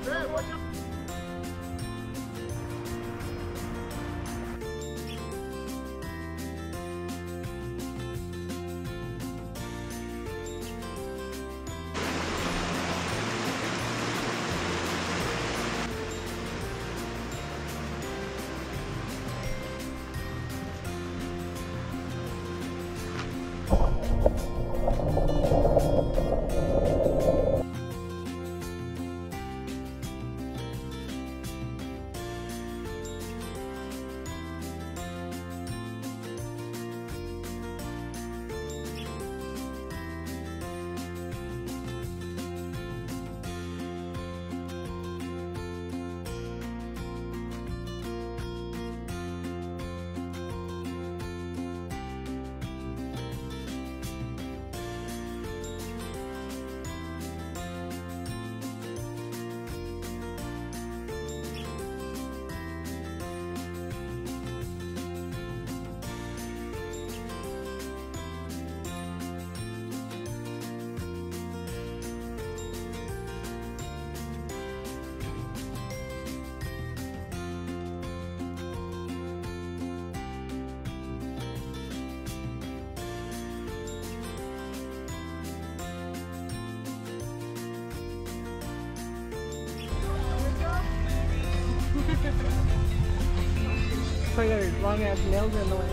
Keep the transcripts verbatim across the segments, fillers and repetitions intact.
So your long ass nails are in the way.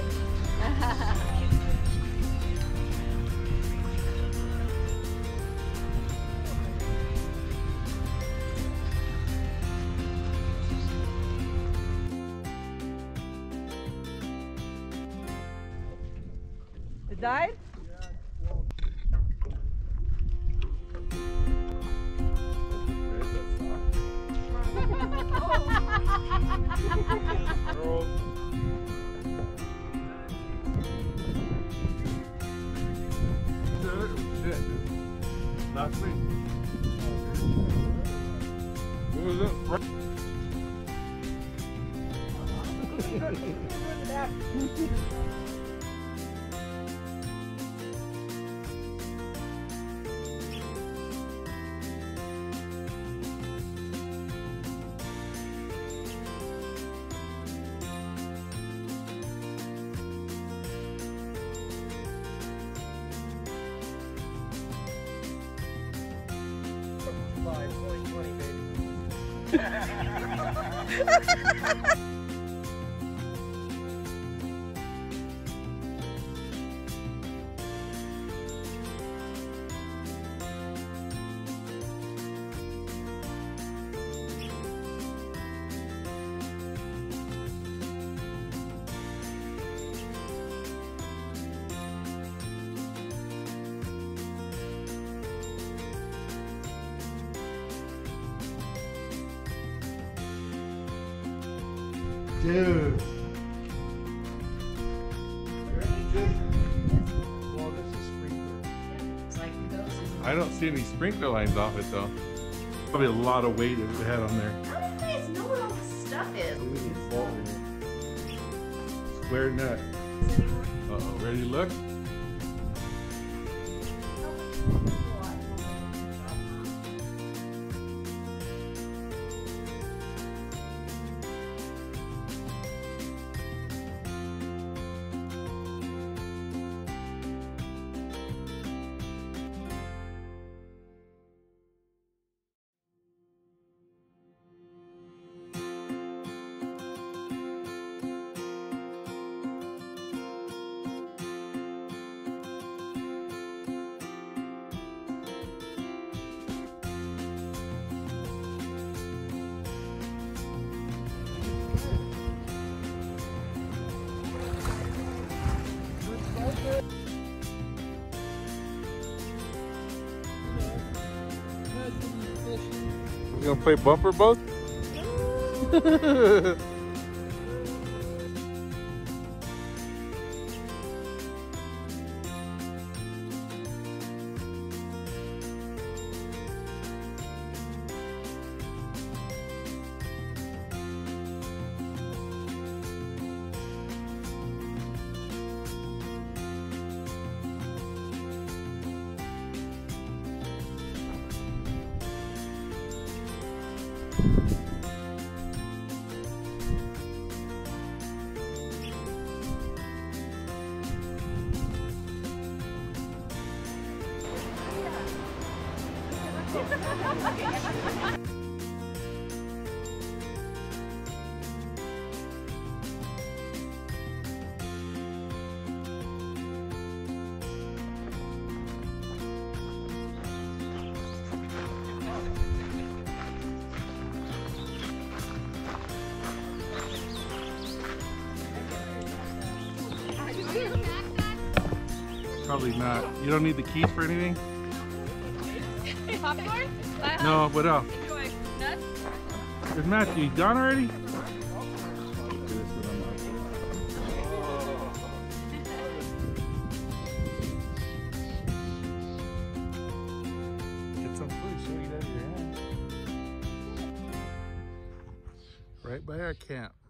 It died? Not me. What was it? twenty twenty, baby. Dude. Well, this is sprinkler. I don't see any sprinkler lines off it though. Probably a lot of weight if it had on there. How do you guys know what all this stuff is? Square nut. Uh oh, ready to look? You gonna play bumper boat? Probably not. You don't need the keys for anything? Popcorn? No, what else? Enjoy. Nuts? Is Matthew gone already? Get some food so you have your hand. Right by our camp.